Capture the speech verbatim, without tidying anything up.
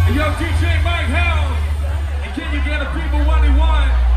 Yo, D J Mike House, and can you get a people one-on-one?